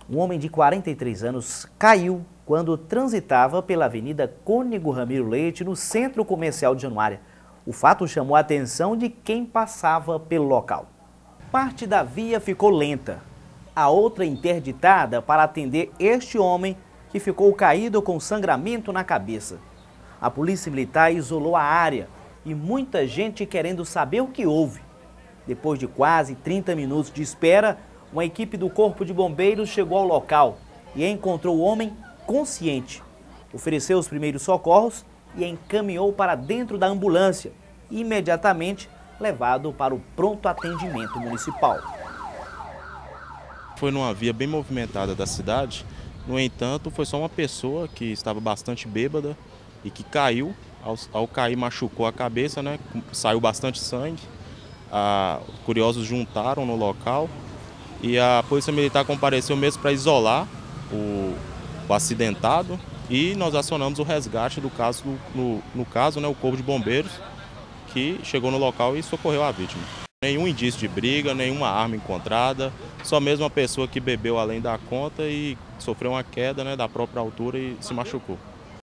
Um homem de 43 anos caiu quando transitava pela Avenida Cônego Ramiro Leite, no centro comercial de Januária. O fato chamou a atenção de quem passava pelo local. Parte da via ficou lenta, a outra interditada para atender este homem que ficou caído com sangramento na cabeça. A polícia militar isolou a área e muita gente querendo saber o que houve. Depois de quase 30 minutos de espera, uma equipe do Corpo de Bombeiros chegou ao local e encontrou o homem consciente. Ofereceu os primeiros socorros e encaminhou para dentro da ambulância, imediatamente levado para o pronto atendimento municipal. Foi numa via bem movimentada da cidade, no entanto, foi só uma pessoa que estava bastante bêbada e que caiu. Ao cair, machucou a cabeça, né? Saiu bastante sangue. Curiosos juntaram no local e a Polícia Militar compareceu mesmo para isolar o acidentado e nós acionamos o resgate do caso, no caso, né, o Corpo de Bombeiros, que chegou no local e socorreu a vítima. Nenhum indício de briga, nenhuma arma encontrada, só mesmo uma pessoa que bebeu além da conta e sofreu uma queda, né, da própria altura e se machucou.